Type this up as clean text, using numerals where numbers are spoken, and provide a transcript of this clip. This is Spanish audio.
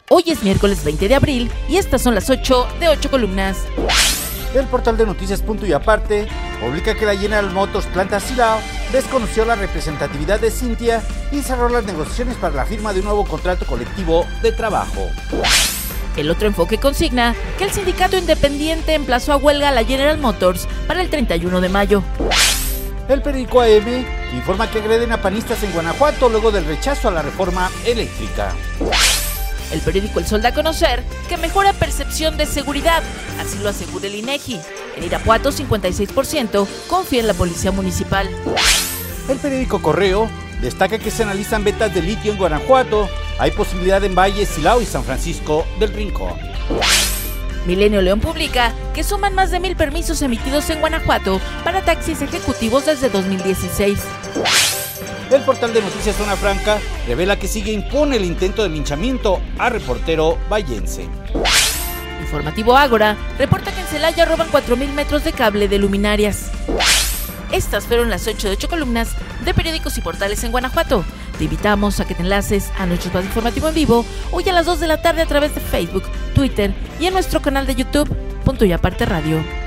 Hoy es miércoles 20 de abril y estas son las 8 de 8 columnas. El portal de noticias Punto y Aparte publica que la General Motors planta Silao desconoció la representatividad de Cintia y cerró las negociaciones para la firma de un nuevo contrato colectivo de trabajo. El Otro Enfoque consigna que el sindicato independiente emplazó a huelga a la General Motors para el 31 de mayo. El periódico AM informa que agreden a panistas en Guanajuato luego del rechazo a la reforma eléctrica. El periódico El Sol da a conocer que mejora percepción de seguridad, así lo asegura el INEGI. En Irapuato, 56% confía en la policía municipal. El periódico Correo destaca que se analizan vetas de litio en Guanajuato. Hay posibilidad en Valle, Silao y San Francisco del Rincón. Milenio León publica que suman más de 1,000 permisos emitidos en Guanajuato para taxis ejecutivos desde 2016. El portal de noticias Zona Franca revela que sigue impune el intento de linchamiento a reportero vallense. Informativo Ágora reporta que en Celaya roban 4,000 metros de cable de luminarias. Estas fueron las 8 de 8 columnas de periódicos y portales en Guanajuato. Te invitamos a que te enlaces a nuestro espacio informativo en vivo hoy a las 2 de la tarde a través de Facebook, Twitter y en nuestro canal de YouTube, Punto y Aparte Radio.